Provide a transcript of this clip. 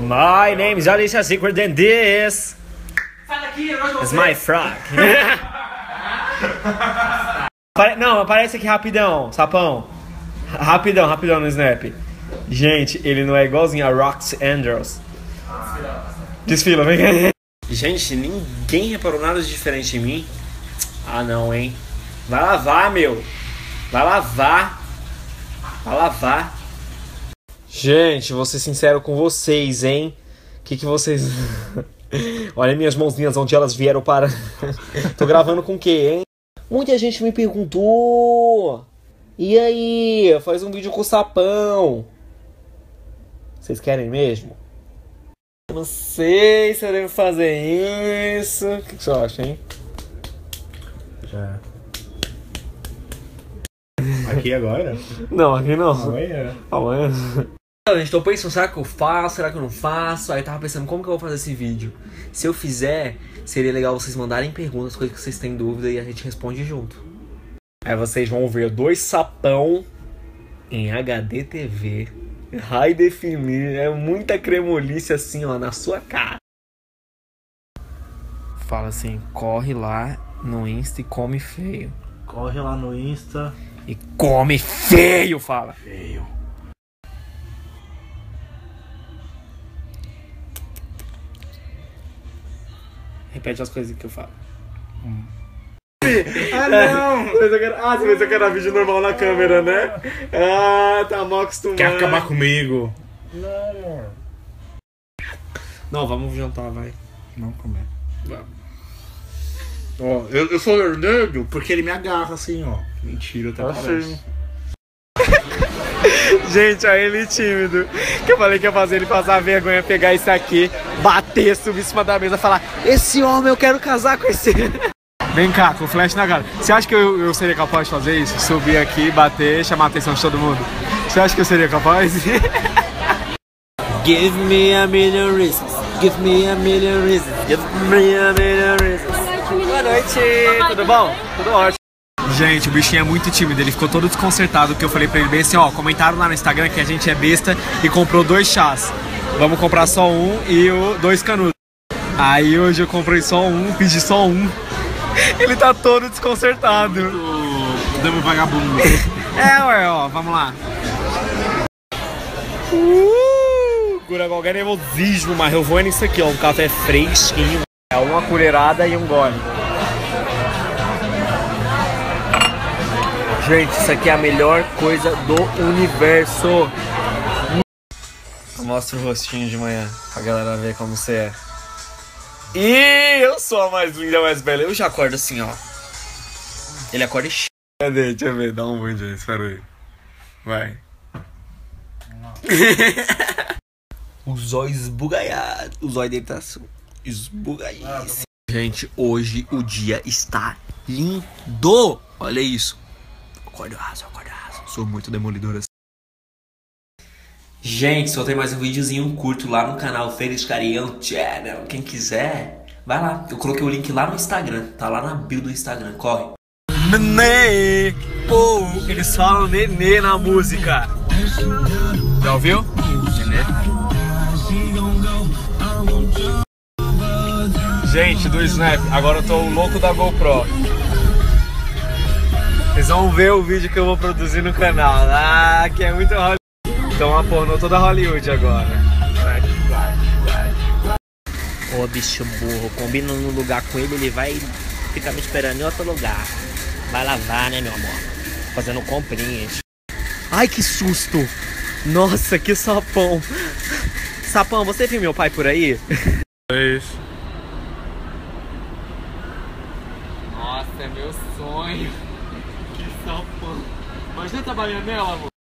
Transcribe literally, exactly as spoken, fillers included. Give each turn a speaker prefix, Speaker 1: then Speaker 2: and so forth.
Speaker 1: My name is Alicia Secret and this
Speaker 2: Sai daqui, eu
Speaker 1: is my frog. Não, aparece aqui rapidão, sapão. Rapidão, rapidão no Snap. Gente, ele não é igualzinho a Roxy Andrews. Desfila, vem cá. Gente, ninguém reparou nada de diferente em mim. Ah não, hein. Vai lavar, meu. Vai lavar. Vai lavar. Gente, vou ser sincero com vocês, hein. O que que vocês... Olha minhas mãozinhas, onde elas vieram para... Tô gravando com o quê, hein? Muita gente me perguntou. E aí, faz um vídeo com o sapão. Vocês querem mesmo? Eu não sei se eu devo fazer isso. O que você acha, hein?
Speaker 3: Já. Aqui agora?
Speaker 1: Não, aqui não.
Speaker 3: Amanhã.
Speaker 1: Amanhã. Gente, tô pensando, será que eu faço? Será que eu não faço? Aí eu tava pensando, como que eu vou fazer esse vídeo? Se eu fizer, seria legal vocês mandarem perguntas, coisas que vocês têm dúvida e a gente responde junto. Aí vocês vão ver dois sapão em H D T V. High definir, é muita cremolice assim, ó, na sua cara. Fala assim, corre lá no Insta e come feio.
Speaker 3: Corre lá no Insta
Speaker 1: e come feio, fala.
Speaker 3: Feio.
Speaker 1: Repete as coisas que eu falo.
Speaker 3: Hum. Ah, não!
Speaker 1: Ah, você pensou que era vídeo normal na câmera, né? Ah, tá mal acostumado.
Speaker 3: Quer acabar comigo?
Speaker 1: Não. Não, vamos jantar, vai.
Speaker 3: Não comer.
Speaker 1: Vamos.
Speaker 3: Ó, eu, eu sou vermelho porque ele me agarra assim, ó. Mentira, até parece.
Speaker 1: Gente, olha ele tímido. Que eu falei que ia fazer ele passar vergonha, pegar isso aqui, bater, subir em cima da mesa e falar: esse homem, eu quero casar com esse. Vem cá, com o flash na cara. Você acha que eu, eu seria capaz de fazer isso? Subir aqui, bater, chamar a atenção de todo mundo? Você acha que eu seria capaz? Give me a million reasons. Give me a million reasons. Give me a million reasons. Boa noite. Tudo bom? Tudo ótimo. Gente, o bichinho é muito tímido. Ele ficou todo desconcertado porque eu falei pra ele bem assim, ó, comentaram lá no Instagram que a gente é besta e comprou dois chás. Vamos comprar só um e o dois canudos. Aí hoje eu comprei só um, pedi só um. Ele tá todo desconcertado.
Speaker 3: O demo vagabundo.
Speaker 1: É, ué, ó, vamos lá. Uh, cura qualquer nervosismo, mas eu vou nisso aqui, ó. Um café fresquinho. É uma colherada e um gole. Gente, isso aqui é a melhor coisa do universo. Mostra o rostinho de manhã pra galera ver como você é. E eu sou a mais linda, a mais bela. Eu já acordo assim, ó. Ele acorda e... Cadê? Deixa eu ver. Dá um bom dia. Espera aí. Vai. O zóio esbugaiado. O zóio dele tá esbugaiado. Gente, hoje o dia está lindo. Olha isso. Acordo raso, acordo raso. Sou muito demolidor assim. Gente, soltei mais um videozinho curto lá no canal Feliz Carião Channel. Quem quiser, vai lá. Eu coloquei o link lá no Instagram. Tá lá na bio do Instagram. Corre. Nenê. Pô, eles falam nenê na música. Já ouviu? Nenê. Gente, do Snap, agora eu tô o louco da GoPro. Vocês vão ver o vídeo que eu vou produzir no canal. Ah, que é muito Hollywood. Então a pornô toda Hollywood agora. Ô bicho burro, combina num lugar com ele, ele vai ficar me esperando em outro lugar. Vai lavar, né, meu amor? Fazendo comprinhas. Ai, que susto! Nossa, que sapão! Sapão, você viu meu pai por aí?
Speaker 3: É isso.
Speaker 1: Nossa, é meu sonho. Que sapão. Imagina trabalhando nela, amor.